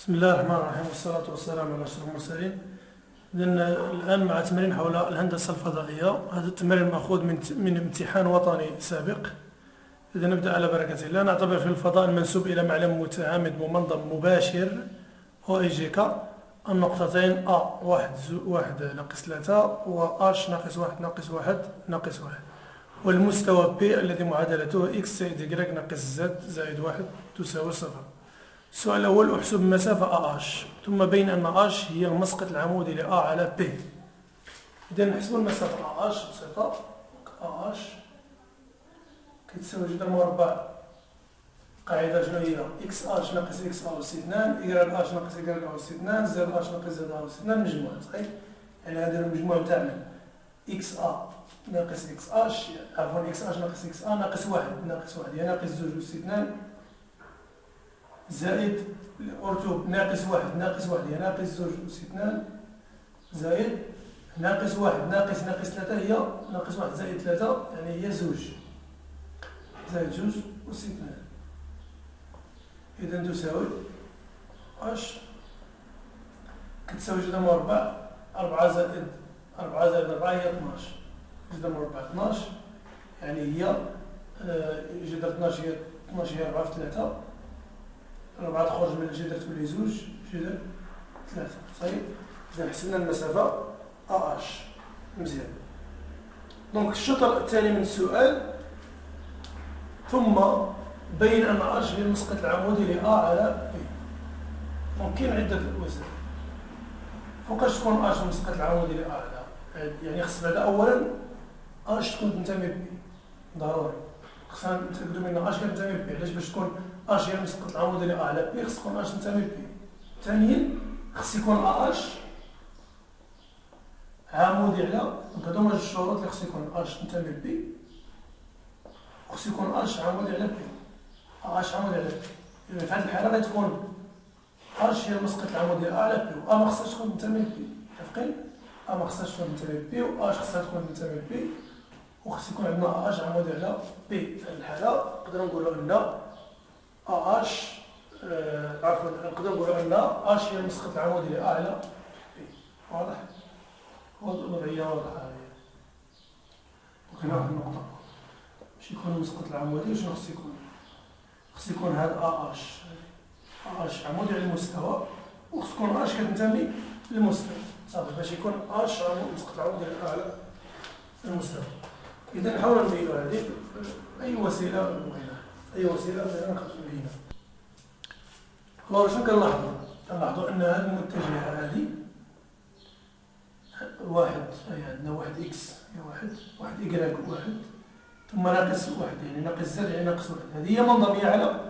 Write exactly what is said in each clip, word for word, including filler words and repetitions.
بسم الله الرحمن الرحيم والصلاة والسلام على أشرف المرسلين. إذن الآن مع تمرين حول الهندسة الفضائية. هذا التمرين مأخوذ من من امتحان وطني سابق. إذا نبدأ على بركة الله. نعتبر في الفضاء المنسوب إلى معلم متعامد ممنظم مباشر أو إي جي كا النقطتين أ واحد واحد ناقص ثلاثة و أش ناقص واحد ناقص واحد ناقص واحد، والمستوى بي الذي معادلته إكس زائد إكغيك ناقص زد زائد واحد تساوي صفر. السؤال الأول: أحسب المسافة أش ثم بين أن أش هي المسقط العمودي لأ على بي. إذا نحسب المسافة أش بسيطة. أش كتساوي جذر مربع قاعدة شنو هي؟ إكس أش ناقص إكس أ أس اثنان، إكغيك أش ناقص إكغيك أ أس اثنان، زد أش ناقص زد أ أس اثنان مجموع، صحيح؟ يعني هذا المجموع تاعنا إكس أ ناقص إكس أش، عفوا إكس أش ناقص إكس أ ناقص واحد ناقص واحد هي ناقص زوج أس اثنان زائد أرتوب ناقص واحد ناقص واحد هي ناقص زوج أس اثنان زائد ناقص واحد ناقص ناقص ثلاثة هي ناقص واحد زائد ثلاثة يعني هي زوج زائد جوج أس اثنان. إذا تساوي أش كتساوي جذر مربع أربعة زائد أربعة زائد أربعة هي اثناش، جذر مربع اثناش يعني هي جذر اثناش هي اثناش هي أربعة في ثلاثة، أربعة تخرج من الجذر تولي زوج جذر ثلاثة، صحيح؟ إذا حسبنا المسافة أ أش مزيان. دونك الشطر الثاني من السؤال: ثم بين أن أش هي المسقط العمودي لأ على بي. دونك كاين عدة وسائل. فوقاش تكون أش المسقط العمودي لأ على، يعني خص بعدا أولا أش تكون تنتمي بي ضروري، خصنا نتأكدو من أش كتنتمي بي. علاش؟ باش تكون أش هي المسقط العمودي لأ على بي خص تكون أش تنتمي بي. ثانيا خص يكون أش عمودي على، دونك هادو هما جوج الشروط اللي خص يكون أش تنتمي بي، خص يكون أش عمودي على بي. أش عمودي على بي، في هاد الحالة غتكون أش هي المسقط العمودي على بي، و أ ما خصهاش تكون تنتمي بي، متفقين؟ أ ما خصهاش تكون تنتمي بي و أش خصها تكون تنتمي بي، وخص يكون عندنا أش عمودي على بي. في هاد الحالة نقدرو نقولو أن أ أش آه عفوا نقدرو نقولو أن أش هي المسقط العمودي لأ على بي. واضح؟ الوضعية واضحة هذه. وهنا واحد النقطة باش يكون المسقط العمودي شنو خص يكون؟ خص يكون هاد أ أش أ أش عمودي على المستوى، وخص تكون أش كتنتمي للمستوى، صافي باش يكون أش المسقط العمودي على المستوى. إذا نحاولو نبينو هذه أي وسيلة بغينا، أي وسيلة بغينا نخرجو بيها. ألوغ شنو كنلاحظو؟ كنلاحظو أن هاد المتجهة هادي واحد، هي عندنا واحد إكس هي واحد، واحد إكغيك واحد، ثم ناقص واحد يعني ناقص زد يعني ناقص واحد، هذه هي منضمية على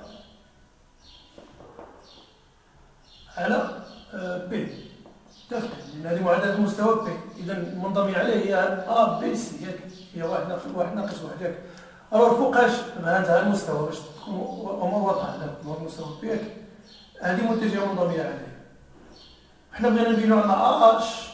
على بي، متفقين؟ لأن هذه معادلة المستوى بي، إذا المنضمية عليه هي أ بي سي، ياك؟ هي واحد ناقص واحد ناقص واحد، ياك؟ ألوغ فوقاش دابا انتهى المستوى باش تكون أمور واضحة هنا، هو المستوى بي، ياك؟ هذه متجهة منضمية عليه. حنا بغينا نبينو أن أ أش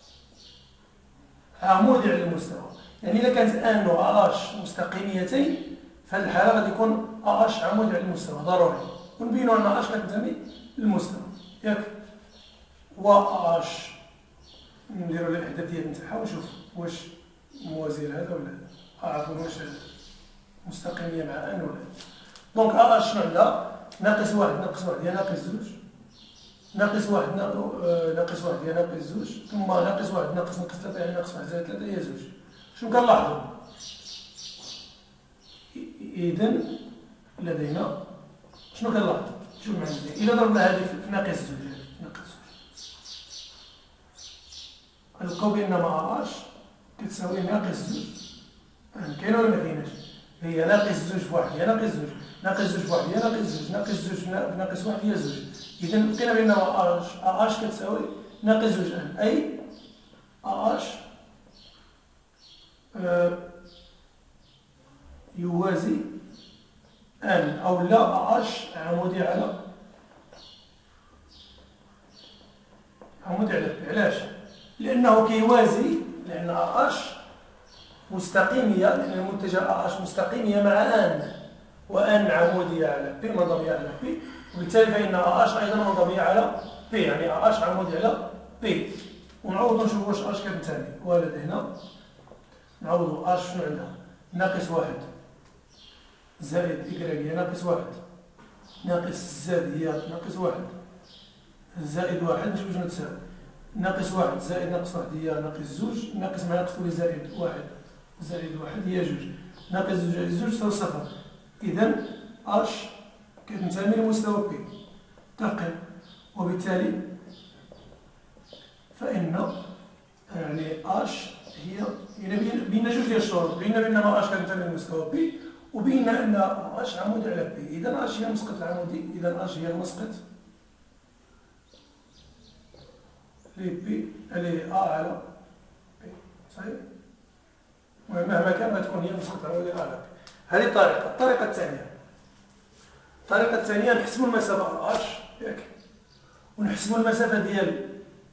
عمودي على المستوى، يعني إذا كانت أن و أش مستقيميتين في هذه الحالة غادي يكون أش عمودي على المستوى ضروري، ونبينو أن أش كتنتمي للمستوى، ياك؟ و أش نديرو الإحداثيات نتاعها ونشوف واش موازية لهذا ولا لا، عفوا واش مستقيمية مع أن ولا لا. دونك أش شنو عندها؟ ناقص واحد ناقص واحد هي ناقص زوج، ناقص واحد ناقص واحد هي ناقص زوج، ثم ناقص واحد ناقص ناقص ثلاثة يعني ناقص واحد زائد ثلاثة هي زوج. شنو كنلاحظو؟ إذا لدينا شنو كنلاحظو؟ شوف معايا مزيان، إلا ضربنا هذه في ناقص زوج ناقص زوج نلقاو بأن مع أش كتساوي ناقص زوج، كاين ولا ما كايناش؟ هي ناقص زوج في واحد هي ناقص زوج، ناقص زوج في واحد هي ناقص زوج، ناقص زوج في ناقص واحد هي زوج. إذا لقينا بأن أش أش كتساوي ناقص زوج أن، أي أش أه يوازي أن أو لا أش عمودي على عمودي على بي. علاش؟ لأنه كيوازي، لأن أش مستقيمية، لأن المتجه أش مستقيمية مع أن، وأن عمودية على بي منضمية على بي، وبالتالي فإن اش أيضا منضوية على بي، يعني اش عمودي على بي. ونعوض نشوف واش اش كتنتمي. ولدينا نعوض اش شنو عندها؟ ناقص واحد زائد إكغيك هي ناقص واحد ناقص زد هي ناقص واحد زائد واحد نشوف شنو تساوي. ناقص واحد زائد ناقص واحد هي ناقص زوج، ناقص مع ناقص تولي زائد واحد زائد واحد هي جوج، ناقص زوج زائد زوج تساوي صفر. إذا اش كتنتمي لمستوى بي تقل، وبالتالي فإن يعني اش هي يعني بين جوج ديال الشروط، بين بان ما اش كتنتمي لمستوى بي، وبين ان اش عمودي على بي. اذا اش هي المسقط العمودي، اذا اش هي المسقط لي بي لي ا على بي. صحيح؟ مهما كان غتكون هي المسقط العمودي على بي. هذه طريقه. الطريقه الثانيه الطريقه الثانيه نحسبوا المسافه اش ياك، ونحسبوا المسافه ديال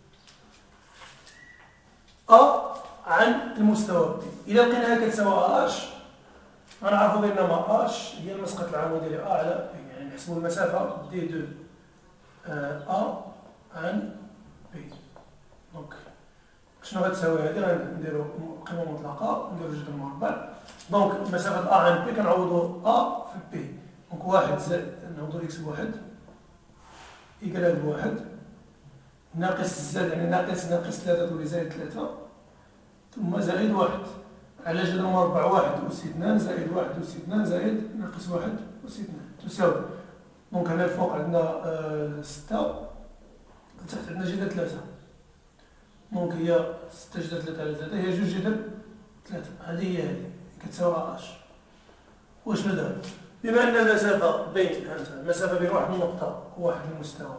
ا عن المستوى بي. اذا لقيناها كتساوي اش غنعرفوا بان ما اش هي المسقط العمودي ل ا على بي، يعني نحسبوا المسافه دي دو ا عن بي. دونك شنو غتساوي هذه؟ غنديروا قيمه مطلقه نديروا جذر مربع. دونك مسافه ا عن بي كنعوضوا ا في بي. دونك واحد زائد نعوضوا اكس بواحد إكغيك بواحد ناقص زد يعني ناقص ناقص ثلاثة تولي زائد ثلاثة ثم زائد واحد على جذر مربع واحد أس اثنان زائد واحد أس اثنان زائد ناقص واحد أس اثنان تساوي. دونك هنا الفوق عندنا آه ستة، تحت عندنا جذر ثلاثة. دونك هي ستة جذر ثلاثة على ثلاثة هي جوج جذر ثلاثة. هذه هي هذه كتساوي اش. واش ندير؟ بما أن المسافة بين المسافة بين واحد النقطة وواحد المستوى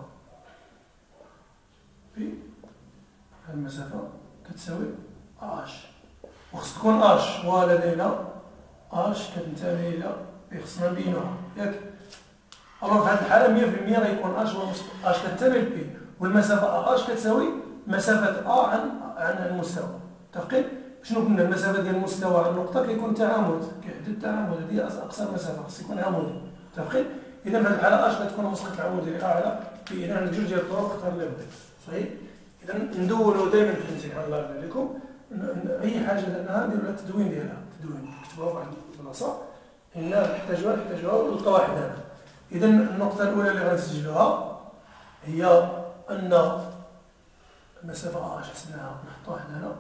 بي، المسافة كتساوي اش، وخص تكون اش ولدينا اش كتنتمي إلى بي، خصنا نبينوها ياك. الوغ في هذه الحالة مية في المية غيكون اش هو اش كتنتمي لبي، والمسافة اش كتساوي مسافة ا عن عن المستوى. متفقين؟ شنو قلنا؟ المسافة ديال المستوى على النقطة كيكون تعامد، كيحدد التعامد، هذه هي أقصر مسافة خص يكون عمودي. متفقين؟ إذا في هذه الحالة اش غتكون مسقط العمودي ل ا على بي. إذا عندنا جوج ديال الطرق اختار اللي بغيت. صحيح؟ إذا ندونوا دائما في الامتحان الله يرضي عليكم أي حاجة درناها نديروا لها التدوين ديالها، التدوين نكتبوها في واحد البلاصة إلا نحتاجوها نحتاجوها ونلقاو واحد هنا. إذا النقطة الأولى اللي غنسجلوها هي أن المسافة اش حسبناها نحطوها حدا هنا،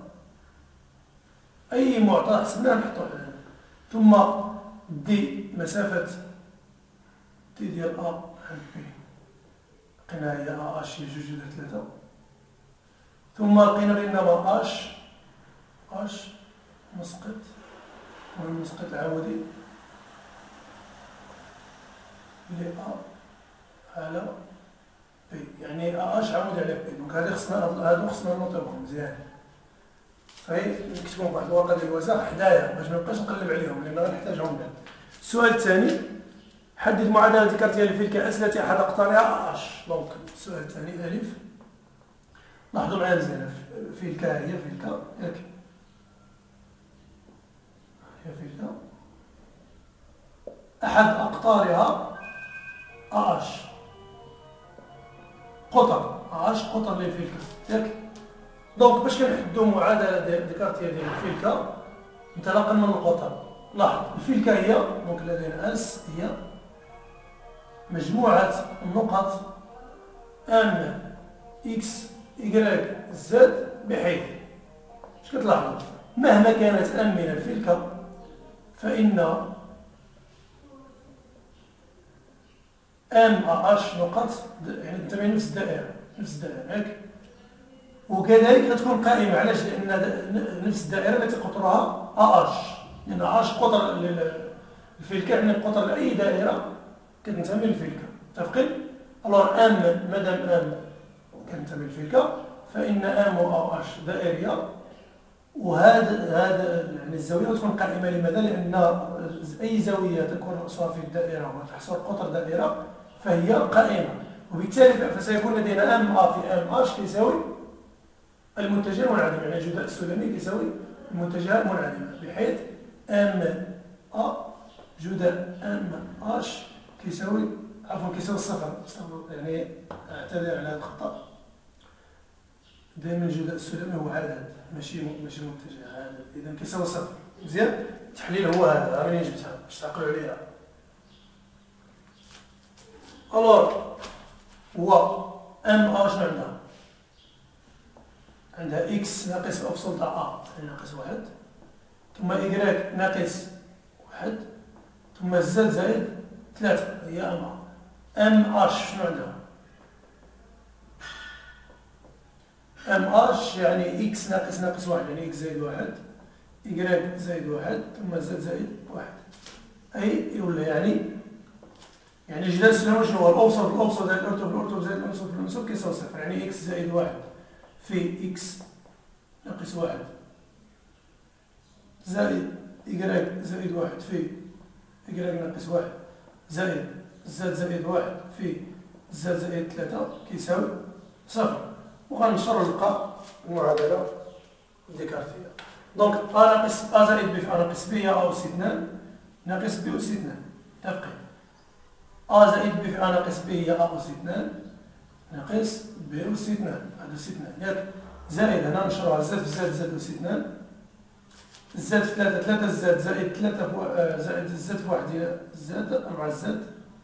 أي معطى حسبناه نحطوه هنا، ثم دي مسافة دي ديال أ عن بي لقيناها هي أ اش هي جوج جذر ثلاثة، ثم لقينا بأنما اش اش مسقط هو المسقط العمودي ل أ على بي، يعني اش عمودي على بي. دونك هذه خصنا هادو خصنا نوطيوهم مزيان. صحيح؟ نكتبهم في واحد الورقه ديال الوثائق حدايا باش ما نبقاش نقلب عليهم لان غنحتاجهم بعد. السؤال الثاني حدد معادله ذكرتها لفيلك اس التي احد اقطارها اش. دونك السؤال الثاني الف، لاحظوا معايا مزيان فيلك هي فيلك ياك هي فيلك احد اقطارها اش قطر اش قطر للفيلك ياك. دونك باش كنحددوا معادله ذكرتها ديال الفيلكا انطلاقا من القطر، لاحظ الفيلكا هي دونك لدينا اس هي مجموعه النقط ام اكس ايكغيك زد، بحيث اش كتلاحظوا مهما كانت ام من الفيلكا فان ام اش نقط يعني تنتمي نفس الدائره نفس الدائره ياك، وكذلك غتكون قائمه. علاش؟ لان نفس الدائره التي قطرها اش، لان اش قطر الفيلكا يعني قطر لاي دائره كتنتمي للفيلكا. متفقين؟ الوغ ام مادام ام كتنتمي للفيلكا فان ام و اش دائريه، وهذا هذا يعني الزاويه تكون قائمه. لماذا؟ لان اي زاويه تكون راسها في الدائره وتحصل قطر دائره فهي قائمه، وبالتالي فسيكون لدينا ام ا في ام اش كيساوي المتجه المنعدم، يعني الجداء السلمي كيساوي المتجه المنعدمه، بحيث ام ا جداء ام اش كيساوي عفوا كيساوي الصفر، يعني اعتذر على هذا الخطأ. دائما الجداء السلمي هو عدد ماشي ماشي متجه، عدد، إذا كيساوي صفر. مزيان، التحليل هو هذا، راني جبتها باش تعقلوا عليها. الوغ هو ام ا شنو عندها؟ عندها اكس ناقص افصل تاع ا يعني ناقص واحد، ثم إيكغيك ناقص واحد، ثم زد زائد ثلاثة هي ام ا. ام اش شنو عندها؟ ام اش يعني اكس ناقص ناقص واحد يعني اكس زائد واحد، إيكغيك زائد واحد، ثم زد زائد واحد. أي ولا يعني يعني الجدال السلمي شنو هو؟ الأوسط الأوسط زائد الأرتب الأرتب زائد الأنسب الأنسب كيساوي صفر، يعني اكس زائد واحد في اكس ناقص واحد زائد إيكغيك زائد واحد في إيكغيك ناقص واحد زائد زد زائد واحد في زد زائد ثلاثة كيساوي صفر. وغنشرو نلقى المعادلة الديكارتية. دونك أ ناقص أ زائد بي في أ ناقص بي هي أ أس اثنان ناقص بي أس اثنان، متفقين؟ أ زائد بي في أ ناقص بي هي أ أس اثنان ناقص بي أس اثنان، هادو أس اثنان ياك، زائد هنا نشروها زد في زد زد أس اثنان، زد في ثلاثة ثلاثة زد زائد ثلاثة في زائد زد في واحد هي زد أربعة زد،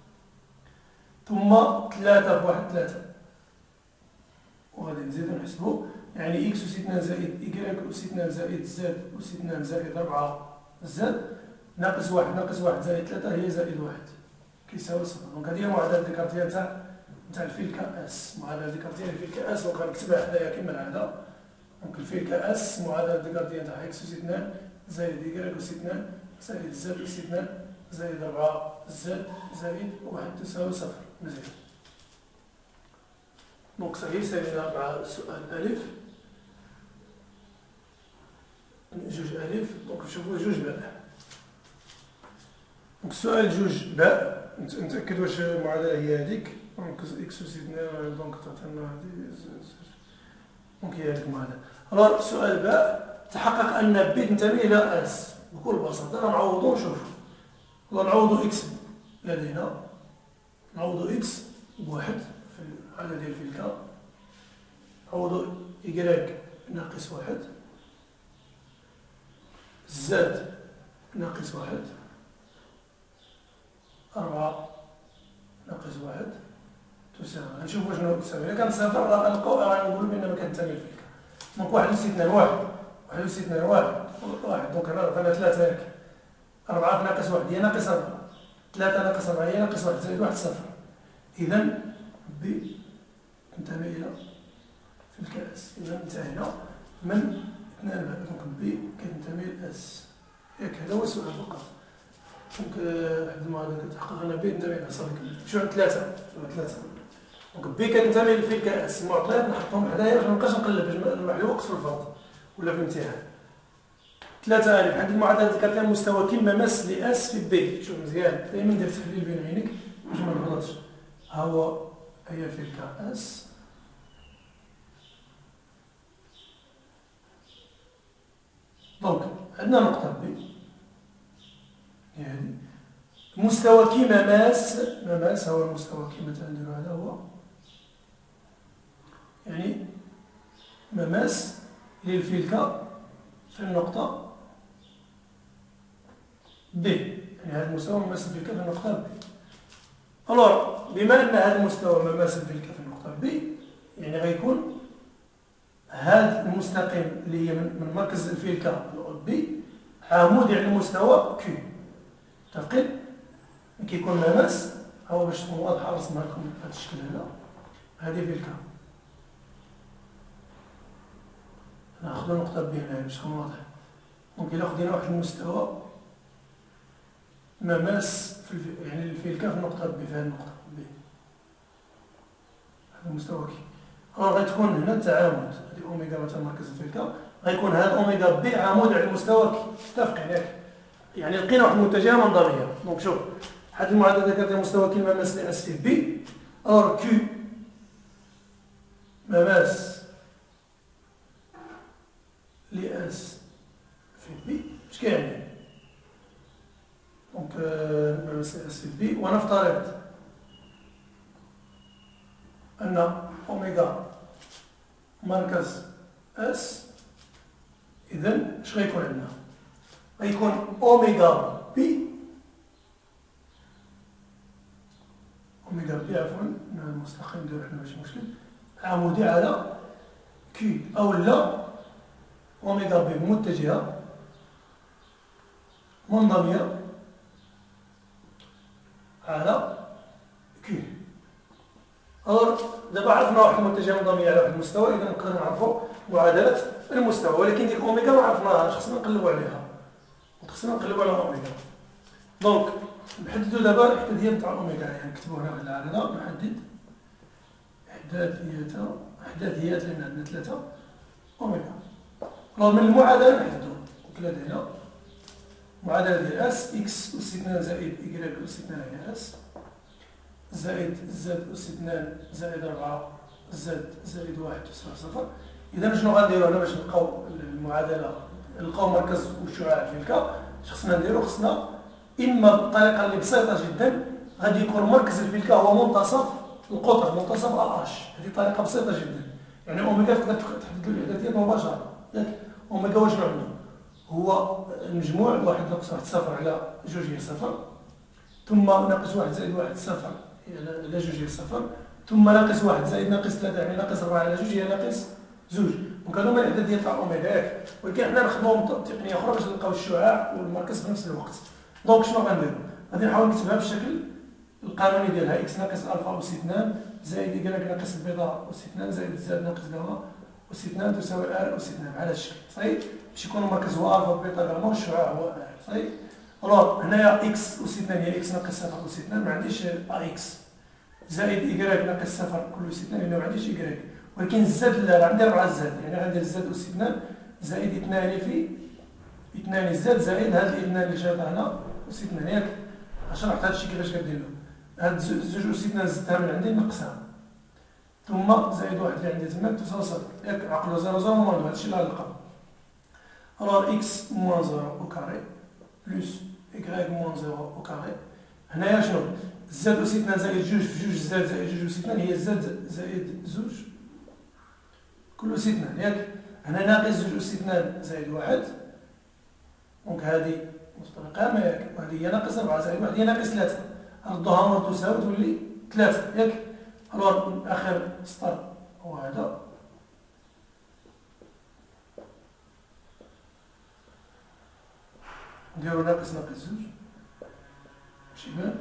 ثم ثلاثة في واحد ثلاثة، وغادي نزيدو نحسبو يعني إكس أس اثنان زائد إيكغيك أس اثنان زائد زد أس اثنان زائد أربعة زد ناقص واحد ناقص واحد زائد ثلاثة هي زائد واحد كيساوي صفر. دونك هذه هي المعادلة الديكارتية نتاع نتاع الفيل كأس، المعادلة الديكارتية للفيل كأس، دونك غنكتبها حدايا كما العادة. دونك الفيل كأس المعادلة الديكارتية نتاع إكس أس اثنان زائد إيكغيك أس اثنان زائد زد أس اثنان زائد أربعة زد زائد واحد تساوي صفر. مزيان. دونك صحيح سالينا مع سؤال ألف جوج ألف. دونك نشوفو جوج باء. دونك السؤال جوج باء نتأكد واش المعادلة هي هذيك. دونك إكس أس اثنان دونك تعطينا هذه دونك هي هذيك المعادلة. الوغ السؤال باء تحقق أن بي تنتمي إلى أس. بكل بساطة نعوضو نشوفو. نعوضو إكس لدينا نعوضو إكس بواحد في الحالة ديال فيلكا، نعوضو إيكغيك ناقص واحد زد ناقص واحد أربعة ناقص واحد تساوي. غنشوفو شنو تساوي. إلا كانت صفر غنلقاو غنقولو بأن ما كتنتمي لفيلكا. دونك واحد واستثنان واحد واحد واستثنان واحد واحد دونك هنا عطانا ثلاثة ياك، أربعة ناقص واحد هي ناقص أربعة، ثلاثة ناقص أربعة هي ناقص واحد زائد واحد صفر. إذا بي تنتمي إلى في الكأس. إذا انتهينا من اثنان باء. دونك بي كتنتمي لأس. ياك هذا هو السؤال فقط. دونك واحد المعادلة كتحقق أن بي تنتمي إلى صافي كملت. شو عند ثلاثة؟ شو عند ثلاثة؟ دونك بي كتنتمي في الكأس. المعطيات نحطهم حدايا باش منبقاش نقلب باش نروح الوقت في الفرض ولا في الامتحان. ثلاثة ألف عند المعادلة ذكرت لها مستوى كيما مس لأس في بي. شوف مزيان دائما دير تحليل بين عينيك باش ما نغلطش. ها هو هي في الكأس دونك عندنا نقطة بي هي هذه. مستوى كيما ماس ما ماس هو المستوى كيما تنديرو هذا هو يعني مماس للفيلكا في النقطة ب. يعني هذا المستوى مماس للفيلكا في النقطة ب. الوغ بما أن هذا المستوى مماس للفيلكا في النقطة ب يعني غيكون هذا المستقيم اللي هي من مركز الفيلكا بي عمودي على المستوى كيو. متفقين؟ كيكون مماس هو باش تكون واضحة رسمها لكم بهذا الشكل هذا. هذه فيلكا ناخذ نقطة بي هنا باش تكون واضحة. دونك إلا خدينا واحد المستوى مماس في الفي... يعني الفيلكا في النقطة بي في هذه النقطة بي هذا المستوى كي. الوغ غتكون هنا تعامد هذه أوميغا مثلا مركز الفيلكا غيكون هذا أوميغا بي عمود على المستوى كي. متفقين ياك؟ يعني لقينا واحد المتجهة منظرية. دونك شوف هذه المعادلة ذكرت مستوى كي مماس لأس في بي. ألوغ كيو مماس لأس في بي اش كيعني؟ دونك مماس لأس في بي ونفترض أن أوميغا مركز اس، إذن اش غيكون عندنا؟ غيكون أوميغا بي أوميغا بي عفوا المستقيم نديرو حنا ماشي مشكل عمودي على كي، أو لا أوميغا بي متجهة منضوية على كي. أور دابا عرفنا واحد المتجهة منضوية على واحد المستوى، إذا نقدروا نعرفوا معادلة المستوى، ولكن ديك أوميغا ما عرفناهاش، خصنا نقلبوا عليها، خصنا نقلبوا على أوميغا. دونك نحددوا دابا الإحداثيات تاع أوميغا، يعني نكتبوا هنا واحد العدد نحدد إحداثيات إحداثيات لأن عندنا ثلاثة أوميغا. من المعادلة نحددوا ثلاثة هنا، معادلة ديال اس إكس أس اثنان زائد إكغيك أس اثنان هي اس زائد زد أس اثنان زائد أربعة زد زائد واحد تساوي صفر. إذا شنو غنديرو هنا باش نلقاو المعادلة، نلقاو مركز والشعاع الفلكة؟ اش خصنا نديرو؟ خصنا إما بطريقة اللي بسيطة جدا، غادي يكون مركز الفلكة هو منتصف القطر، منتصف اش. هذه طريقة بسيطة جدا، يعني أوميغا تقدر تحدد له الإحداثيات مباشرة، ياك؟ أوميغا واش عندنا؟ هو المجموع واحد ناقص واحد صفر على جوج هي صفر، ثم ناقص واحد زائد واحد صفر على جوج هي صفر، ثم ناقص واحد زائد ناقص ثلاثة يعني ناقص أربعة على جوج هي ناقص زوج. دونك هادو هما الإحداثيات تاع أوميغا، ياك؟ ولكن حنا نخدمو تقنية أخرى باش نلقاو الشعاع والمركز في نفس الوقت. دونك شنو غنديرو؟ غادي نحاول نكتبها بالشكل القانوني ديالها، إكس ناقص ألفا أس اثنان زائد إكغيك ناقص البيضاء أس اثنان زائد زد ناقص جاما أس اثنان تساوي ار أس اثنان بهذا الشكل، صحيح؟ باش يكون المركز هو ألفا بيتا جاما والشعاع هو ار، صحيح؟ الوغ هنايا إكس أس اثنان هي إكس ناقص صفر أس اثنان، ما عنديش أ إكس زائد إكغيك ناقص صفر كل أس اثنان لأن ما عنديش إكغيك، ولكن الزد لا، عندي أربعة زد، يعني عندي الزد أس اثنان زائد اثنان في اثنان زد زائد هاد الاثنان اللي شايفها هنا أس اثنان، ياك؟ شرحت هاد الشيء كيفاش كدير له. هاد زوج أس اثنان زدتها من عندي نقصها، ثم زائد واحد اللي عندي تما تساوي صفر، ياك؟ عقلو زيرو زيرو موان هادشي اللي غنلقاو. الوغ إكس موان زيرو أو كاري بلس إكغيك موان زيرو أو كاري. هنايا شنو؟ زد أس اثنان زائد جوج في جوج زد زائد جوج أس اثنان هي زد زائد زوج كل أس اثنان، ياك؟ هنا ناقص زوج أس اثنان زائد واحد، دونك هادي متطابقة ما ياك؟ وهادي هي ناقص أربعة زائد واحد هي ناقص ثلاثة، ردوها مرة تساوي تولي ثلاثة، ياك؟ الوغ آخر سطر هو هذا، نديرو ناقص ناقص زوج باش يبان.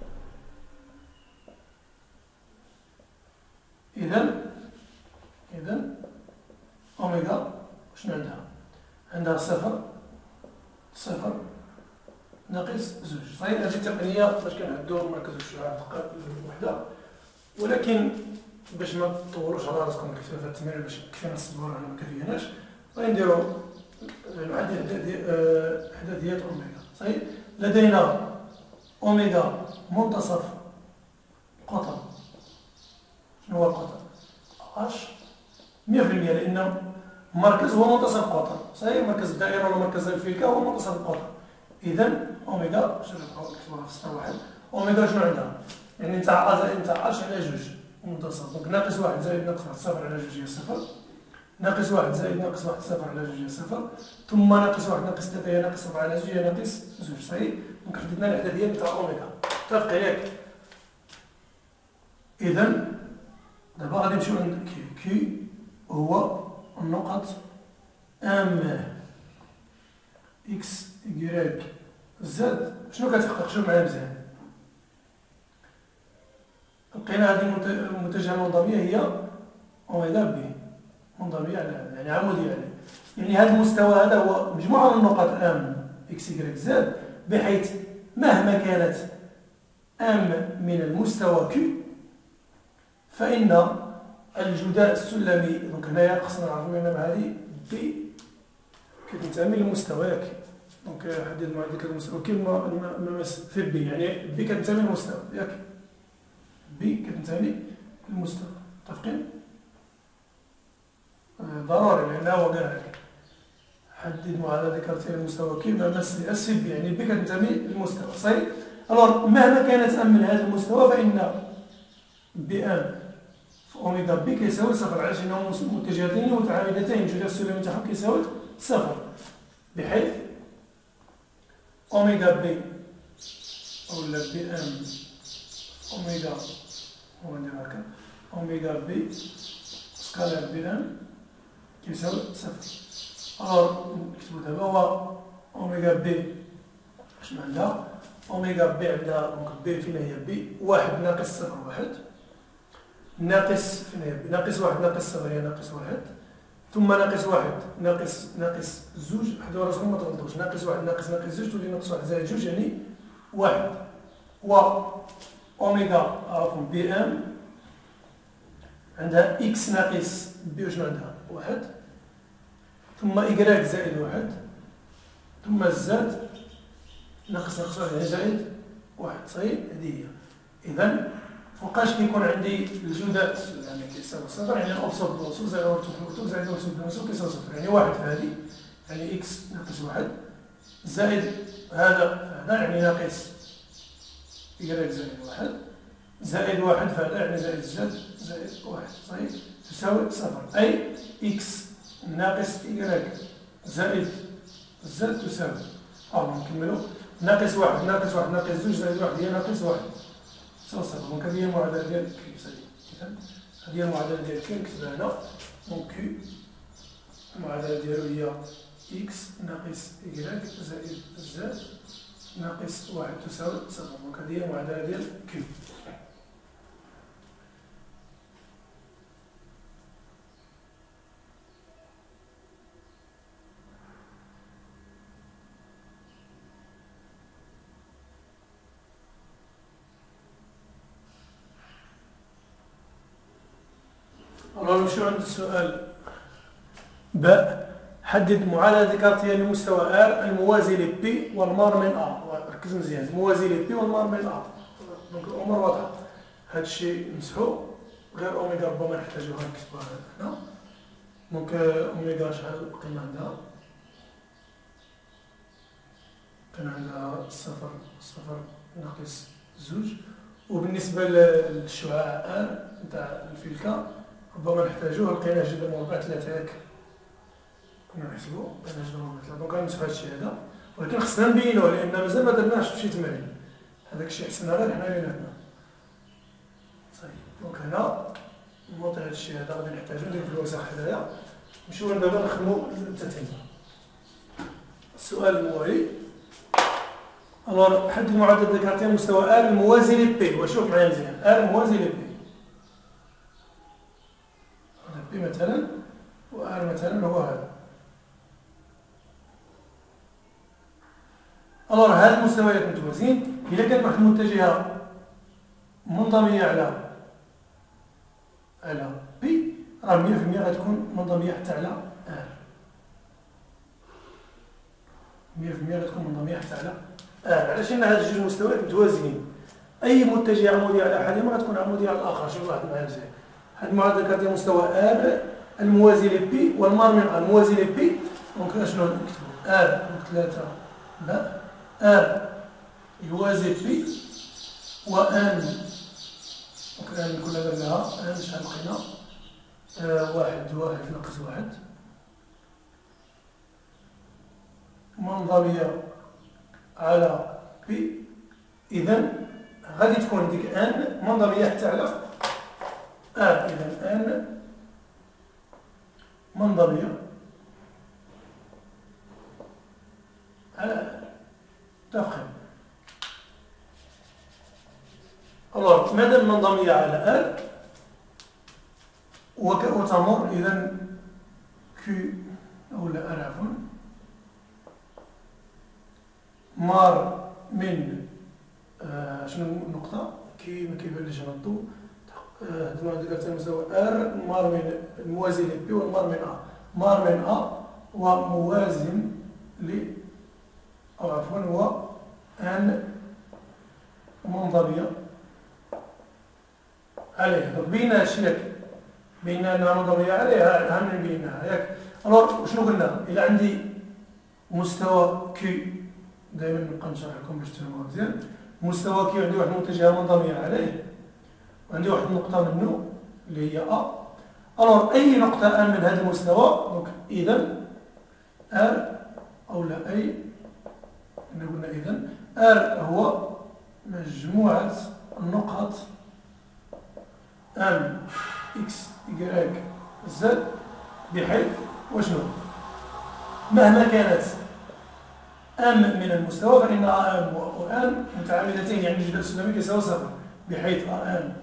إذا إذا أوميغا شنو عندها؟ عندها صفر صفر ناقص زوج، صحيح؟ هذه التقنية باش كنعدو مركز الشعاع الوحدة، ولكن باش ما تطولوش على راسكم كيف هذا التمرين باش كفينا الصبر انا ما كفيناش، غنديرو نحدد إحداثيات أوميغا، صحيح؟ لدينا أوميغا منتصف قطر، شنو هو القطر؟ اش مية في المية، لأن المركز هو منتصف القطر، صحيح؟ مركز الدائرة ولا مركز الفلكة هو منتصف القطر. إذا أوميغا شنو نكتبوها في سطر واحد، أوميغا شنو عندها؟ يعني نتاع أ زائد نتاع اش على جوج منتصف، دونك ناقص واحد زائد ناقص واحد صفر على جوج هي صفر، ناقص واحد زائد ناقص واحد صفر على جوج هي صفر، ثم ناقص واحد ناقص ثلاثة هي ناقص أربعة على جوج هي ناقص زوج، صحيح؟ دونك حددنا الإحداثيات نتاع أوميغا، متفقين ياك؟ إذا دابا غادي نمشيو عند كي، كي هو النقط ام اكس إكغيك زد، شنو كتحقق؟ شوف معايا مزيان. لقينا هذه المتجهة المنضوية هي أوميغا بي، منضوية على يعني عمودية عليه، يعني هذا المستوى هذا هو مجموعة من النقط ام اكس إكغيك زد، بحيث مهما كانت ام من المستوى كي فإن الجداء السلمي، دونك هنايا خصنا نعرفو بأن هذه بي كتنتمي للمستوى، ياك؟ دونك حدد مع ديك المستوى كيما ممس في بي، يعني بي كتنتمي للمستوى، ياك؟ بي كتنتمي للمستوى، متفقين؟ ضروري لأنه هو قال هكا، حدد معادلة ذكرتي المستوى كيما ممس اس في بي، يعني بي كتنتمي للمستوى، صحيح؟ الوغ مهما كانت ام من هذا المستوى فإن بي ام اوميغا بي كيساوي صفر، علاش؟ انهم متجهتين متعامدتين، الجذر السلمي تاعهم كيساوي صفر، بحيث اوميغا بي ولا بي ام اوميغا، هو ندير هكا، اوميغا بي سكالار بي ام كيساوي صفر. الوغ نكتبو دابا هو اوميغا بي شنو عندها؟ اوميغا بي عندها دونك بي فين هي بي؟ واحد ناقص صفر واحد، ناقص فين هي بي؟ ناقص واحد ناقص صفر هي ناقص واحد، ثم ناقص واحد ناقص ناقص زوج، حدوا راسكم ما تغلطوش، ناقص واحد ناقص ناقص زوج تولي ناقص واحد زائد جوج يعني واحد. و اوميغا عفوا بي ام عندها اكس ناقص بي وشنو عندها؟ واحد، ثم إكراك زائد واحد، ثم الزاد ناقص ناقص واحد يعني زائد واحد، صحيح؟ هذه هي. إذا فوقاش كيكون عندي الجداء يعني كيساوي صفر، يعني الأبسط بالوسط زائد الأبسط بالوسط زائد الأبسط بالوسط كيساوي صفر، يعني واحد في هذه يعني إكس ناقص واحد زائد هذا هذا يعني ناقص إكراك زائد واحد زائد واحد فهذا يعني زائد زاد زائد واحد، صحيح؟ تساوي صفر، أي إكس ناقص إكراك زائد زاد تساوي، أو نكملو، ناقص واحد ناقص واحد ناقص زوج زائد واحد هي ناقص واحد تساوي صفر. دونك هذه هي المعادلة ديال كيو، صحيح؟ إذا هذه هي المعادلة ديال كيو نكتبها هنا، دونك كيو المعادلة ديالو هي إكس ناقص إكراك زائد زاد ناقص واحد تساوي صفر. دونك هذه هي المعادلة ديال كيو. الله نمشيو عند السؤال باء. حدد معادلة ديكارتية لمستوى R الموازي ل P والمار من A. ركز مزيان، موازي ل P والمار من A. دونك الأمور واضحة. هذا الشيء نمسحو، غير أوميغا ربما نحتاجوها نكتبوها هنا. دونك أوميغا شحال القيمة عندها؟ كان عندها صفر صفر ناقص زوج. وبالنسبة للشعاع R نتاع الفلكة ربما نحتاجوه، لقينا جذر مربع ثلاثة ياك، كنا نحسبو لقينا جذر مربع ثلاثة. دونك غنمسحو هادشي هذا، ولكن خصنا نبينوه لأن مازال ما درناهش في شي تمارين. هذاك الشيء حسنا غير حنا لينا هنا، صحيح. دونك هنا نوطي هادشي هذا غادي نحتاجو نديرو في الوسخ حدايا. نمشيو دابا نخدمو التتمة. السؤال الموالي، الوغ حدد المعادلة الديكارتية مستوى R الموازي ل P. وشوف معايا مزيان، R موازي ل P. بي مثلا وآر مثلا هو هذا. الوغ هذه المستويات متوازيين، إذا كانت واحد المتجهة منضمية على على بي راه مية في المية غتكون منضمية حتى على آر. مية في المية غتكون منضمية حتى على آر. علاش؟ لأن هاد الجوج مستويات متوازيين. أي متجهة عمودية على أحدهما غتكون عمودية على الآخر. شوف واحد معايا مزيان، هاد المعادلة كتعطي مستوى آر الموازي ل بي والمار من A الموازي ل بي. دونك اشنو نكتبو؟ آر ثلاثة باء آر يوازي بي وآن، دونك آن كلها درناها، آن شحال لقينا؟ آه واحد واحد ناقص واحد منضمية على بي. إذا غادي تكون ديك آن منضمية حتى على آر. إذا آن منضمية على تفخيم. الوغ مادام منضمية على آر وتمر، إذا كيو ولا آر عفوا مار من آه شنو النقطة؟ كي ما كيبانليش هنا الضوء. هاد المعادلة ديال مساوي ار مار من الموازي ل بي والمار من ا. مار من ا هو موازن ل او عفوا هو ان منضمية عليه. دونك بينا هادشي ياك، بينا انها منضمية عليه، ها من بينها ياك. الوغ شنو قلنا؟ إلا عندي مستوى كي، دائما نبقى نشرح لكم باش تفهموا مزيان. مستوى كي عندي واحد المتجهة منضمية عليه وعندي واحد النقطة منه، اللي هي أ. ألور أي نقطة أ من هذا المستوى، دونك إذا ار أو لا أي إحنا قلنا إذا ار هو مجموعة النقط ام اكس واي زد بحيث وشنو مهما كانت ام من المستوى فإن ام وام متعامدتين، يعني الجدول السلمي كيساوي صفر، بحيث ام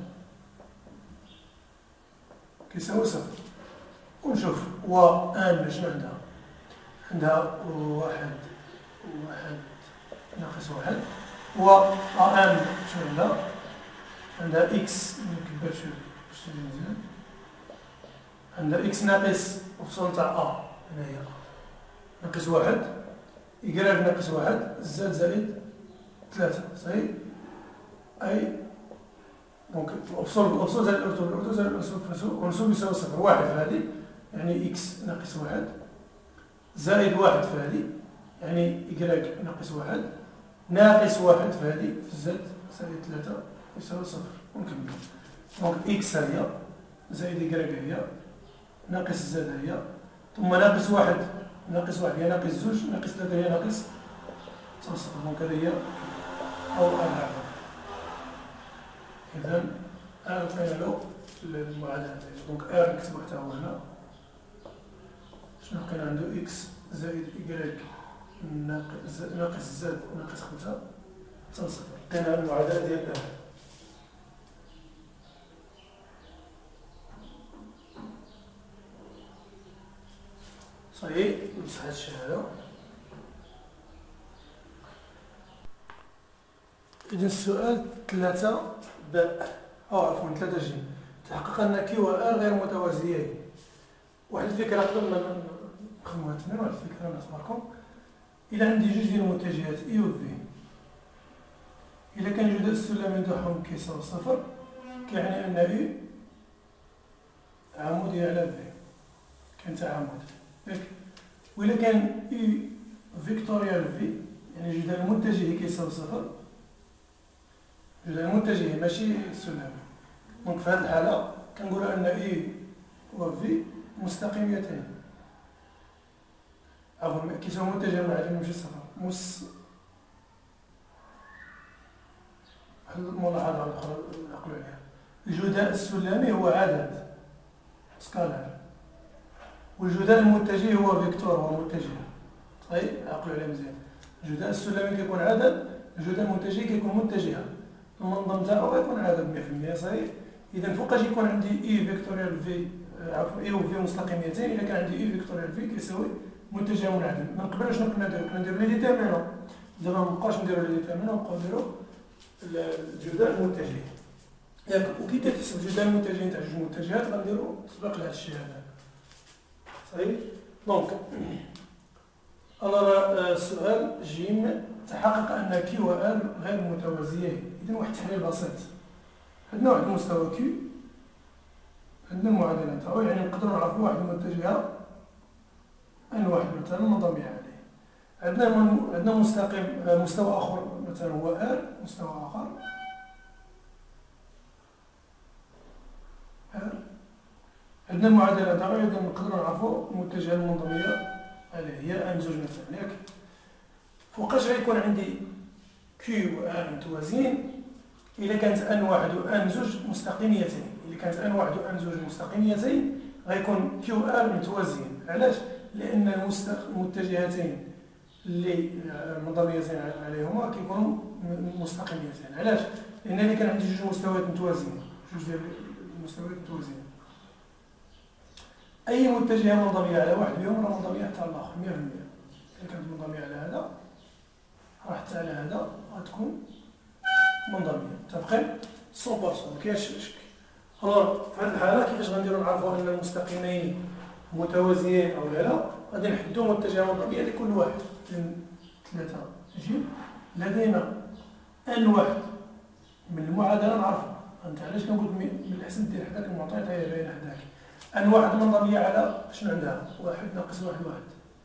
كيساوي صفر. ونشوف و ام شنو عندها؟ عندها واحد واحد ناقص واحد. و ام شنو عندها؟ عندها اكس نكبر شويه باش تجي مزيان. عندها اكس ناقص الفصول تاع ا هنايا ناقص واحد، إكراك ناقص واحد، زاد زائد ثلاثة، صحيح؟ أي دونك الأفصول الأفصول زائد الأرتو الأرتو زائد الأنسوب والأنسوب يساوي صفر. واحد في هذه يعني إكس ناقص واحد زائد واحد في هذه يعني إكراك ناقص واحد ناقص واحد في هذه في الزد زائد ثلاثة يساوي صفر. ونكمل. دونك إكس هي زائد إكراك هي ناقص زد هي ثم ناقص واحد ناقص واحد هي ناقص زوج ناقص ثلاثة هي ناقص صفر. دونك هذه هي أو أربعة. إذا ار لقينا المعادلة. دونك ار نكتبو حتى هو هنا. شنو لقينا عنده إكس زائد إكراك ناقص زد ناقص خمسة حتى صفر. لقينا المعادلة ديال ار. صحيح. نمسح هاد الشيء هذا. إذا السؤال ثلاثة باء أو عفوا ثلاثة جيم. تحقق أن كيو و آر غير متوازيين. واحد الفكرة قبل ما نخدموها تما، واحد الفكرة نعطيكم. إلا عندي جوج ديال المتجهات إي و في، إلا كان جداء السلمي تاعهم كيساوي صفر كيعني أن إي عمودية على في، كاين تعامد ياك. وإلا كان إي فيكتوريال في يعني جداء المتجه كيساوي صفر، جداء المتجه ماشي السلمي، دونك في هذه الحالة كنقولوا أن إي و في مستقيمتين، عفوا كيساوي متجه منعدم ماشي صفر. مس واحد الملاحظة أخرى نعقلوا عليها، الجداء السلمي هو عدد سكالار والجداء المتجه هو فيكتور هو متجه. صحيح؟ عقلوا عليها مزيان. الجداء السلمي كيكون عدد، الجداء المتجه كيكون متجها، المنظم تاعو غيكون عدد مية في المية. صحيح؟ إذا فوقاش يكون عندي إي فيكتوريال في عفوا إي و في مستقيمتين، إذا كان عندي إي فيكتوريال في كيساوي متجه منعدم. من قبل شنو كنا نديرو؟ كنا نديرو لي ديتيرمينون. دابا مابقاوش نديرو لي ديتيرمينون، نبقاو نديرو الجداء المتجه ياك. وكي تحسب الجداء المتجهين تاع جوج متجهات غنديرو سباق لهذا الشيء هذا. صحيح؟ دونك الوغ السؤال جيم تحقق ان كيو و ار غير متوازيين. اذا واحد التحليل بسيط، عندنا واحد المستوى كيو، عندنا المعادله تاعو، يعني نقدروا نعرفوا واحد المتجهه ان واحد مثلا منضم عليه. عندنا من عندنا مستقيم مستوى اخر مثلا هو ار، مستوى اخر ار، عندنا المعادله تاعو، اذا نقدروا نعرفوا المتجهه المنضميه عليه هي ان زوج مثلا ياك. فوقاش غيكون عندي كيو و ار متوازيين؟ الا كانت ان واحد و ان زوج مستقيميتين. الا كانت ان واحد و ان زوج مستقيميتين غيكون كيو و ار متوازيين. علاش؟ لان المتجهتين اللي منضميتين عليهما كيكونوا مستقيميتين. علاش؟ لان الا كان عندي جوج مستويات متوازيين، جوج ديال المستويات متوازيين، اي متجهه منضميه على واحد منهم راه منضميه حتى على الاخر مية في المية. الا كانت منضميه على هذا راه حتى على هذا غتكون منضميه. متفقين؟ مية بالمية ما كاينش شك. الوغ في هذه الحاله كيفاش غنديروا نعرفوا ان المستقيمين متوازيين او لا؟ غادي نحددوا متجهه منضميه لكل واحد من ثلاثه جيم. لدينا ان واحد من المعادله نعرفها. انت علاش كنقول من الاحسن دير حداك المعطيات هي باينه حداك. ان واحد منضميه على شنو عندها؟ واحد ناقص واحد واحد،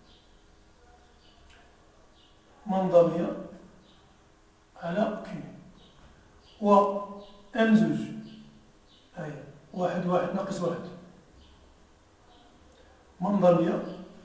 منضميه على كي، و ان زوج هاي واحد واحد ناقص واحد منظمية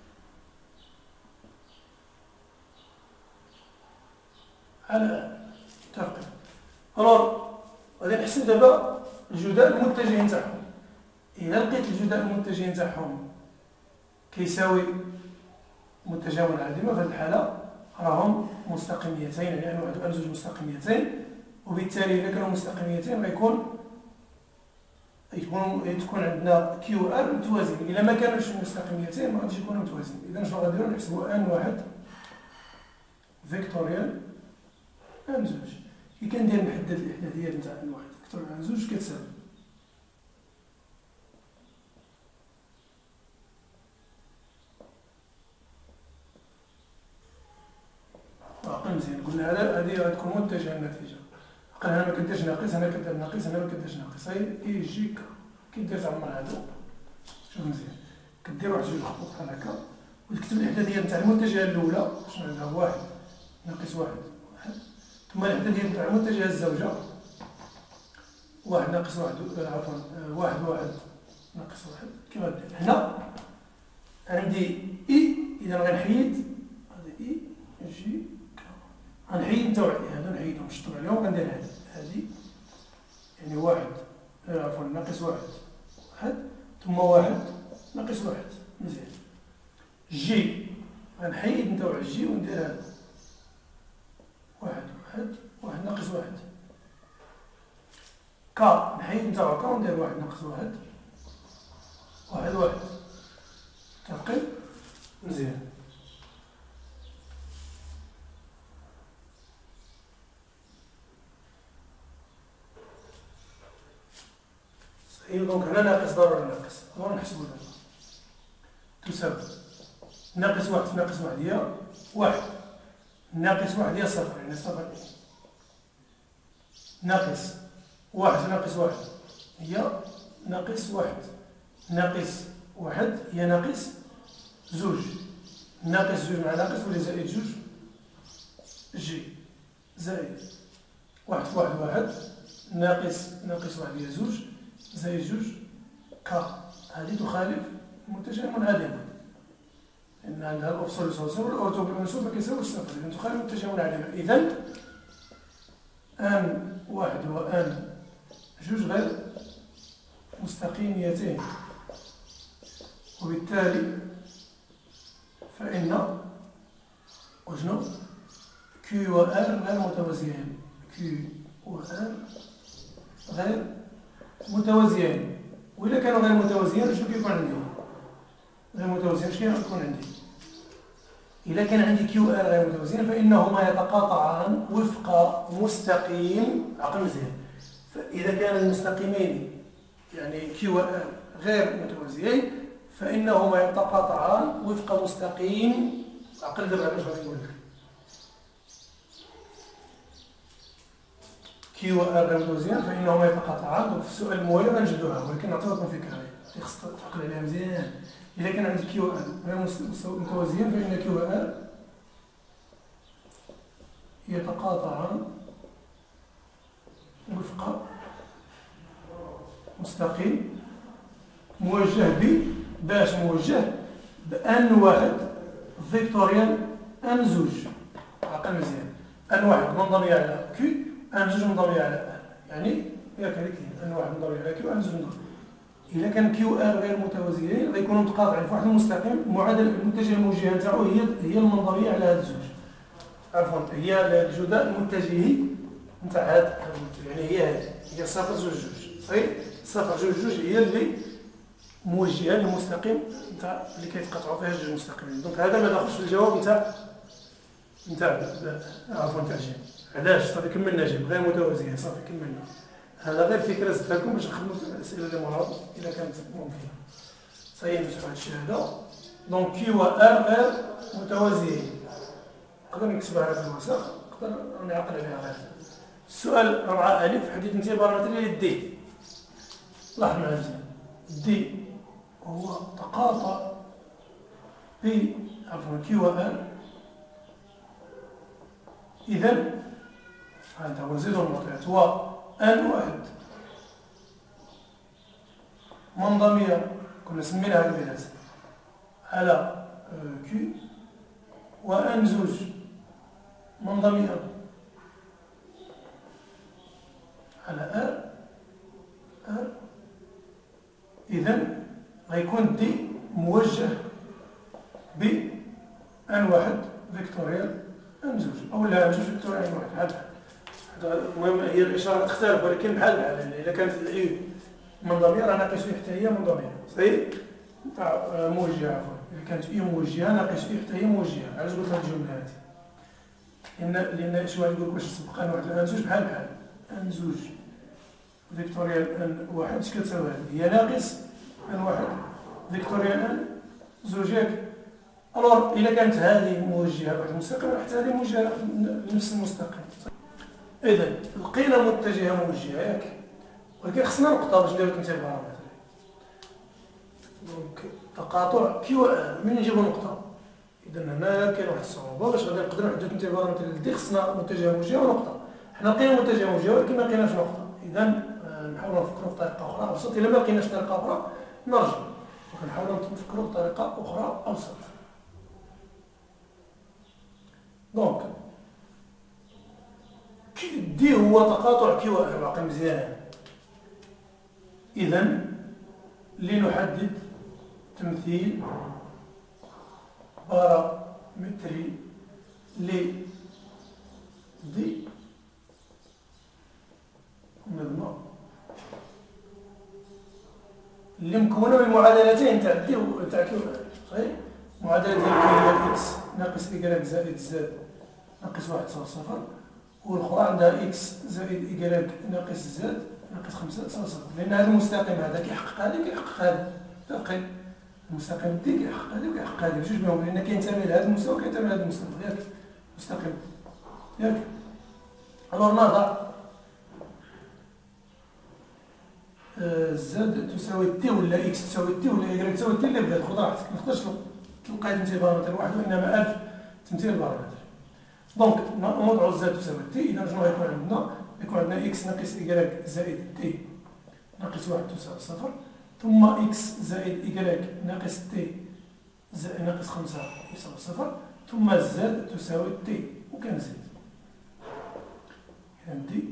على ترقيم. الوغ غادي نحسب دابا الجداء المتجهين تاعهم. إذا لقيت الجداء المتجهين تاعهم كيساوي متجه منعدمة، في هذه الحالة راهم مستقيميتين، يعني أن واحد وأن زوج مستقيميتين، وبالتالي إذا كانوا مستقيميتين غيكون يكون تكون عندنا كيو ار متوازين. إلا ما كانوش مستقيميتين ما غاديش يكونوا متوازين. إذا شنو غاديروا؟ نحسبوا ان واحد فيكتوريال ان زوج. كي كندير نحدد الإحداثيات نتاع ان واحد فيكتوريال ان زوج كتساوي عقل مزيان. قلنا هذا هذه غتكون متجهه النتيجه. عقل هنا ما كديرش ناقص، هنا كدير ناقص، هنا ما كديرش ناقص. هاي اي جي كا كي دير تعمر هادو شوف مزيان، كدير واحد جوج خطوط بحال هكا وتكتب الاحداثيات نتاع المتجهه الاولى. شنو عندها؟ واحد ناقص واحد واحد. ثم الاحداثيات نتاع المتجهه الزوجه واحد ناقص واحد، عفوا واحد واحد ناقص واحد. كيف غدير؟ هنا عندي اي، اذا غنحيد هذا اي جي غنحيد نتوعي هادو، نحيدهم نشطب عليهم وغندير هادي هادي، يعني واحد عفوا ناقص واحد واحد ثم واحد ناقص واحد. مزيان. جي غنحيد نتوعي الجي وندير هذا واحد واحد واحد ناقص واحد. كا نحيد نتوعي كا وندير واحد ناقص واحد واحد واحد. ترقيم مزيان. صحيح. دونك هنا ناقص ضروري ناقص، غادي نحسبو دابا. تساوي ناقص واحد في ناقص واحد هي واحد، ناقص واحد هي صفر، يعني صفر. ناقص واحد في ناقص واحد هي ناقص واحد، ناقص واحد هي ناقص زوج، ناقص زوج مع ناقص ولا زائد جوج جي، زائد واحد في واحد واحد، ناقص ناقص واحد هي زوج زائد جوج كا. هذه تخالف المتجه المنعدمة، لأن عندها الأفصول يساوي والأورتو بالمنسوب ما كيساويش صفر، إذا تخالف المتجه المنعدمة. إذا ان واحد وان جوج غير مستقيميتين، وبالتالي فإن وشنو كيو و ار غير متوازيين. كيو و ار غير متوازيين، وإلا كانوا غير متوازيين شنو كيكون عندي؟ غير متوازيين شنو كيكون عندي؟ إذا كان عندي كيو ار غير متوازيين فإنهما يتقاطعان وفق مستقيم. عقل مزيان. فإذا كان المستقيمين يعني كيو ار غير متوازيين فإنهما يتقاطعان وفق مستقيم. عقل دابا علاش غادي نقول لك كيو ار غير متوازيين فإنهما يتقاطعان. في السؤال الموالي غنجبدوها، ولكن نعطيكم فكرة خصك تعقل عليها مزيان. إذا كان عندي كيو ار غير متوازيين فإن كيو ار يتقاطعان وفق مستقيم موجه ب باش موجه بأن واحد فيكتوريال ان زوج. عقل مزيان. ان واحد منضوي على كيو، ان زوج منضوي على ان، يعني ياك هذيك ان واحد منضوي على كيو، ان زوج منضوي. إذا كان كيو ار غير متوازيين غيكونوا متقاطعين في واحد المستقيم، معادل المتجه الموجهه نتاعو هي هي المنضويه على هاد الزوج، عفوا هي الجداء المتجهي نتاع هاد، يعني هي هذه هي صفر زوج جوج. صحيح. صفر جوج جوج هي اللي موجهه للمستقيم نتاع اللي كيتقاطعوا فيها جوج مستقيمين. دونك هذا ما داخلش في الجواب نتاع نتاع عفوا نتاع جيم. علاش؟ صافي كملنا جيم غير متوازيين، صافي كملنا. هذا غير فكره زدتها لكم باش نخدموا في الاسئله اللي موراها اذا كانت ممكنه. صحيح نمسحوا هذا الشيء هذا. دونك كيو ار غير متوازيين نقدر نكتبها في الوسخ، نقدر نعقل عليها غير. السؤال أربعة ألف حدد انتبارات للدي. لاحظ معايا مزيان. دي هو تقاطع بي عفوا كيو ار. إذا هذا هو زيد المعطيات هو ان واحد منضمية كنا سميناها البنات على كيو، وان زوج منضمية على ار ار. إذن غيكون دي موجه ب ان واحد فيكتوريال ان زوج، أو لا ان زوج فيكتوريال ان واحد. هذا المهم هي الإشارة تختلف، ولكن بحال بحال. يعني إذا كانت اي منضمية راه ناقص حتى هي منضمية، صحيح؟ موجهة عفوا. إذا كانت اي موجهة ناقص اي حتى هي موجهة. علاش قلت لك الجملة هذه؟ لأن لأن شي واحد يقول لك واش تسبق ان واحد ان زوج بحال بحال. ان زوج فيكتوريال ان واحد اش كتساوي هذه؟ هي ناقص ان واحد فيكتوريال ان زوج، ياك؟ الوغ إلا كانت هذه موجهة لواحد المستقيم حتى هذه موجهة لنفس المستقيم. إذا لقينا متجهة موجهة، ياك؟ ولكن خصنا نقطة باش نديرو تمثيل بارامتري. دونك تقاطع كيو ان، منين نجيبو نقطة؟ إذا هنا كاين واحد الصعوبة باش غادي نقدرو نحددو تمثيل بارامتري لدي، خصنا متجهة موجهة ونقطة. حنا لقينا متجهة موجهة ولكن ما لقيناش نقطة. إذا نحاولو نفكرو بطريقة أخرى أبسط. إلا ما لقيناش طريقة أخرى نرجعو ونحاولو نفكرو بطريقة أخرى أبسط. دونك دي هو تقاطع كيو ان، باقي مزيان. إذا لنحدد تمثيل بارامتري ل دي نظمة اللي مكونة من معادلتين تاع دي وتاع كيو ان، صحيح؟ معادلة ديال هي اكس ناقص إيكغيك زائد زد ناقص واحد تساوي صفر، والأخرى عندها إكس زائد إيكغيك ناقص زد ناقص خمسة تساوي صفر. لأن هذا المستقيم هذا كيحقق هذا كيحقق هذا، متفقين؟ المستقيم دي كيحقق هذا وكيحقق هذا بجوج بهم، لأن كينتمي لهذا المستوى وكينتمي لهذا المستوى، ياك؟ مستقيم، ياك؟ ألور نضع زد تساوي تي ولا إكس تساوي تي ولا إيكغيك تساوي تي اللي بغيت، خذ راحتك، ما تقدرش تلقى تمثيل بارامتر واحد وإنما ألف تمثيل بارامتر. دونك نوضعوا زد تساوي تي. إذا شنو غيكون عندنا؟ يكون عندنا إكس ناقص إيكغيك زائد تي ناقص واحد تساوي صفر، ثم إكس زائد إيكغيك ناقص تي زائد ناقص خمسة يساوي صفر، ثم زد تساوي تي وكنزيد. إذا دي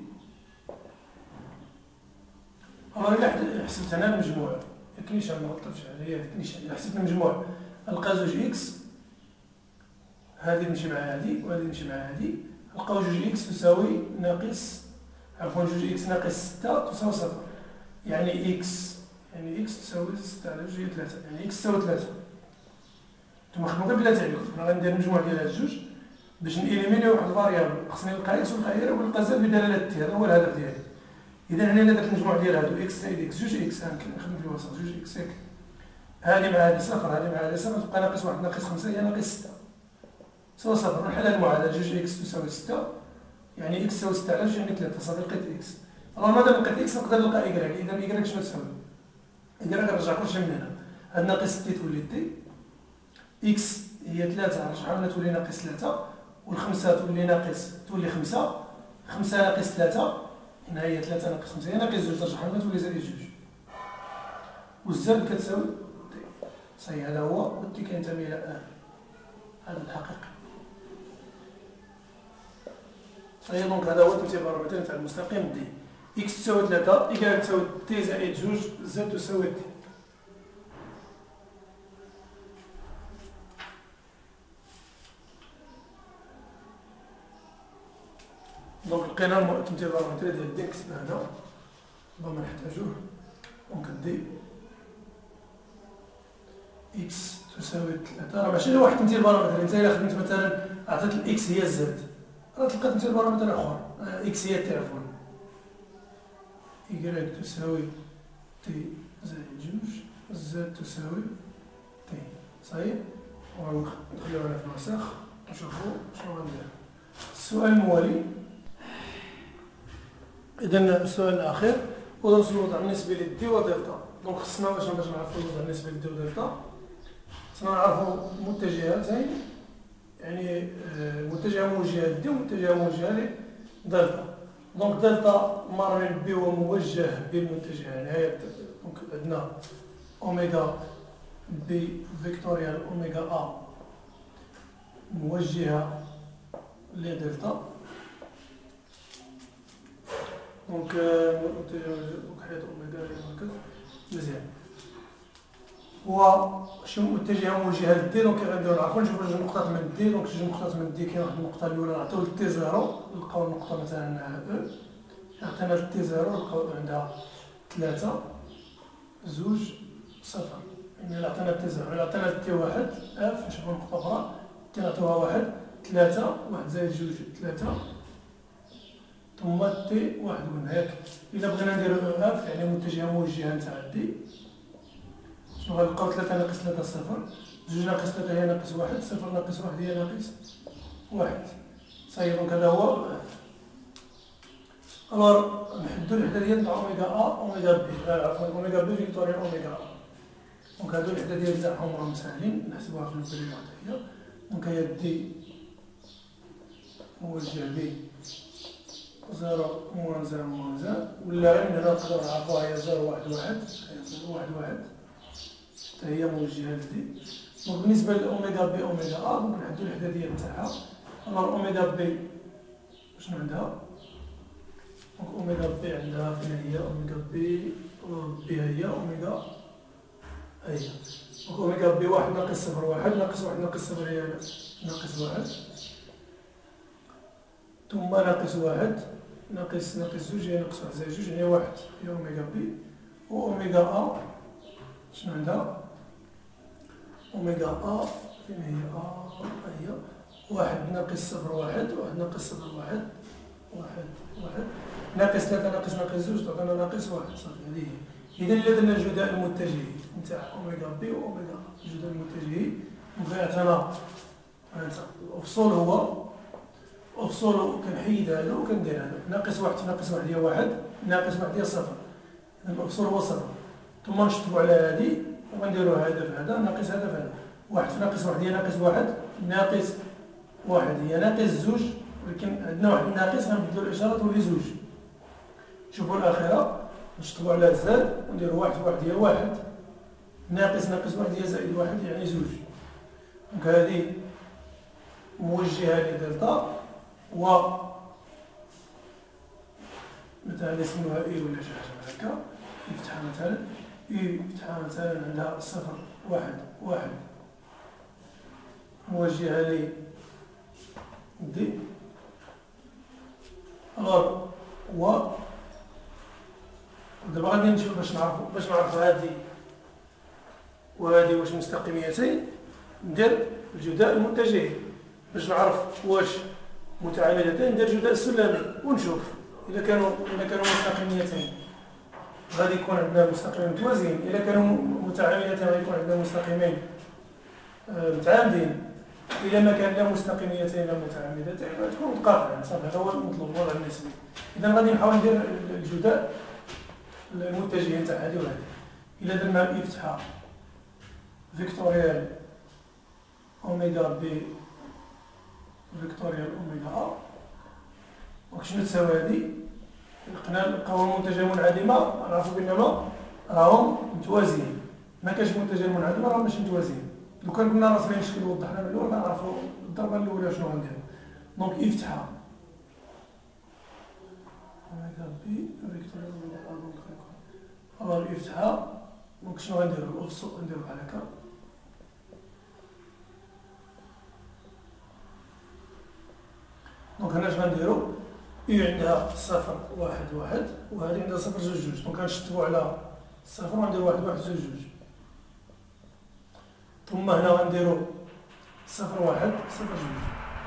ألور إلا حسبت أنا المجموع يكنيش ما غلطتش عليا، يكنيش إلا حسبت المجموع نلقى زوج إكس، هذه تمشي مع هذه وهذه تمشي مع هذه، نلقاو جوج إكس تساوي ناقص عفوا جوج إكس ناقص ستة تساوي صفر. يعني إكس يعني إكس تساوي ستة على جوج هي ثلاثة، يعني إكس تساوي ثلاثة. نتوما خدمو غير بلا تعليق، أنا غندير المجموع ديال هاد الجوج باش نإليميني واحد الفاريابل، خصني نلقى إكس ونلقى إيرا ونلقى زد بدلالة تي، هذا هو الهدف ديالي. إذا هنا درت المجموع ديال هادو إكس زائد إكس جوج إكس، نخدم في الوسط جوج إكس هيك، هذه مع هذه صفر هذه مع هذه صفر، تبقى ناقص واحد ناقص خمسة هي ناقص ستة تساوي صفر. نحل هاد المعادلة جوج إكس تساوي ستة، يعني إكس تساوي ستة على جوج يعني ثلاثة، صافي لقيت إكس. ألور مادام لقيت إكس نقدر نلقى إيكغيك. إذا إيكغيك شنو تساوي؟ إيكغيك نرجع كلشي من هنا، هاد ناقص تي تولي تي، إكس هي ثلاثة نرجعها لنا تولي ناقص ثلاثة، والخمسة تولي ناقص تولي خمسة، خمسة ناقص ثلاثة هنا هي ثلاثة ناقص خمسة هي ناقص جوج، ترجعها لنا تولي زائد جوج، والزد كتساوي تي. صحيح هذا هو، والتي كينتمي إلى آن، هذا الحقيقي. صحيح دونك هذا هو تمثيل بارامتري تاع المستقيم دي. إكس تساوي ثلاثة، إيكغيك تساوي تي زائد جوج، زد تساوي تي. دونك لقينا تمثيل بارامتري ديال دي كتبنا هنا، ربما نحتاجوه. دونك دي إكس تساوي ثلاثة، راه ماشي غير واحد تمثيل بارامتري، أنت إلا خدمت مثلا عطيت الإكس هي زد، راه تلقى تمثيل بارامتر آخر، إكس هي تي عفوا، إيكغيك تساوي تي زائد جوج، زد تساوي تي، صحيح؟ ونخليو هنا في الوسخ ونشوفو شنو غندير. السؤال الموالي، إذا السؤال الأخير ودرس الوضع النسبي للدي ودلتا. دونك خصنا باش باش نعرفو الوضع النسبي للدي ودلتا، خصنا نعرفو متجهتين، يعني متجهة موجهة لدي ومتجهة موجهة لدلتا. دونك دلتا مر من بي وموجه بالمتجهة نهاية دونك عندنا أوميغا بي فيكتوريال أوميغا أ موجهة لدلتا. دونك حيث أوميغا هكذا مزيان. هو شنو متجهة موجهة لدي، دونك غنديرو نعرفو نشوفو جوج نقطات من دي. دونك جوج نقطات من دي كاين واحد النقطة الأولى نعطيو لتي زيرو، نلقاو النقطة مثلا أو، عطينا لتي زيرو نلقاو عندها ثلاثة زوج صفر. يعني إلا عطينا تي زيرو، إلا عطينا لتي واحد اف نشوفو نقطة أخرى تي نعطيوها واحد ثلاثة، واحد زائد جوج ثلاثة، ثم تي واحد قلنا ياك. إلا بغينا نديرو اف يعني متجهة موجهة نتاع دي، شنو غنلقاو ثلاثة ناقص ثلاثة صفر، جوج ناقص ثلاثة هي ناقص واحد، صفر ناقص واحد هي ناقص واحد. صاي دونك هذا هو. الوغ نحدو الإحداثيات تاع أوميغا أ أوميغا بي، عفوا أوميغا بي فيكتوريال أوميغا أ. دونك هادو الإحداثيات تاعهم راهم ساهلين نحسبوها في البريود هي. دونك هي دي موجه بي زيرو موان زيرو موان زيرو، ولا غير من هنا نقدرو نعرفوها هي زيرو واحد واحد، هي زيرو واحد واحد حتى هي موجهة لدي. دونك بالنسبة لأوميغا بي أوميغا أ دونك نحدو الإحداثيات تاعها. الوغ أوميغا بي شنو عندها؟ دونك أوميغا بي عندها فين هي؟ أوميغا بي بي هي أوميغا هي. دونك أوميغا بي واحد ناقص صفر واحد ناقص واحد ناقص صفر هي ناقص واحد، ثم ناقص واحد ناقص ناقص زوج هي ناقص واحد زائد جوج يعني واحد هي أوميغا بي. و أوميغا أ شنو عندها؟ أوميغا أ فين هي؟ أ هي واحد ناقص صفر واحد، واحد ناقص صفر واحد، واحد واحد ناقص ثلاثة ناقص ناقص زوج تعطينا ناقص واحد صافي هذه هي. إذا إلا درنا الجداء المتجهي نتاع أوميغا بي و أوميغا أ، الجداء المتجهي عطانا الأفصول هو أفصول كنحيد هذا وكندير هذا، ناقص واحد في ناقص واحد هي واحد، ناقص واحد هي صفر، إذا الأفصول هو صفر. ثم نشطبو على هذه وغنديرو هذا في هذا ناقص هذا في هذا، واحد في ناقص واحد هي ناقص واحد، ناقص واحد هي ناقص زوج، ولكن عندنا واحد الناقص غنبدلو الإشارة تولي زوج. شوفوا الأخيرة نشطبو على زاد ونديرو واحد في واحد هي واحد، ناقص ناقص واحد هي زائد واحد يعني زوج. دونك هذه موجهة لدلتا، و مثلا نسموها إي ولا شي حاجة هكا، يفتحها مثلا إي يفتحها مثلا عندها صفر واحد واحد موجهة ل دي. ألوغ و دابا غادي نشوف باش نعرفو باش نعرفو هادي وهادي واش مستقيميتين، ندير الجداء المتجهي باش نعرف واش متعامدتين، ندير جداء السلمي ونشوف إذا كانوا إذا كانوا مستقيميتين غادي يكون عندنا مستقيمين متوازيين، إذا كانوا متعامدتين غادي يكون عندنا مستقيمين متعامدين، إذا ما كان لا مستقيميتين لا متعامدتين غتكون متقاطعين صافي. هذا هو المطلوب الوضع النسبي. إذا غادي نحاول ندير الجداء المتجهين تاع هذه وهذه. إلا درنا إفتحة فيكتوريال أوميغا بي فيكتوريال أوميغا أ، دونك شنو تساوي هذه؟ لقنا القوانين المتجهة منعدمة نعرفو بأنما راهم متوازيين، ما كانش متجه منعدمة راهم ماشي متوازيين. لو كان كنا راسمين شكل وضحنا من الأول كنعرفو الضربة الأولى شنو غنديرو. دونك إفتحة أوميغا بي فيكتوريال أوميغا أ، دونك غيكون ألوغ إفتحة دونك شنو غنديرو؟ الأفصول غنديرو بحال هكا، دونك هنا اش غنديرو؟ إي عندها صفر واحد واحد وهذه عندها صفر جوج جوج، دونك غنشطبو على صفر وغنديرو واحد واحد زوج جوج، ثم هنا غنديرو صفر واحد صفر جوج،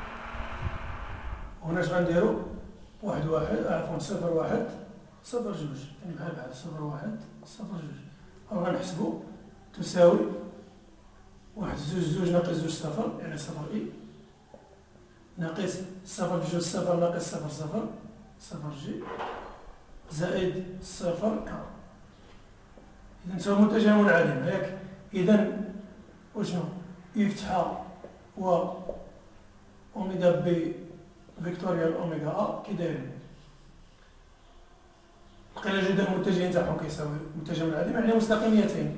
وهنا اش غنديرو؟ واحد واحد عفوا صفر واحد صفر جوج، يعني بحال بحال صفر واحد صفر جوج. أو غنحسبو تساوي واحد زوج زوج ناقص زوج صفر يعني صفر إي، ناقص صفر في جوج صفر ناقص صفر صفر صفر جي زائد صفر ك. إذا نساوي متجه منعدم ياك. إذا وشنو؟ إفتحة و أوميغا بي فيكتوريال أوميغا أ كي دايرين؟ قيل جداً المتجهين تاعهم كيساوي متجه من العديم يعني مستقيميتين،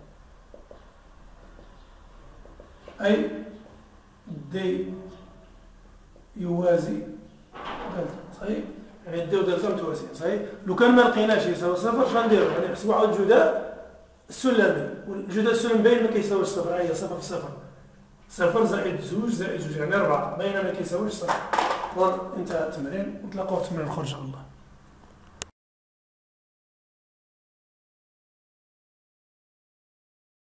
أي دي يوازي دلتا، صحيح؟ يعني دي ودلتا متوازيين، صحيح؟ لو كان ما لقيناش يساوي صفر شنو نديرو؟ يعني نحسبو عاود الجداء السلمي، والجداء السلمي باين ما كيساويش صفر، هي صفر في صفر، صفر زائد زوج زائد زوج يعني أربعة، باين ما كيساويش صفر. انتهى التمرين، نتلاقاو في التمرين الآخر إن شاء الله.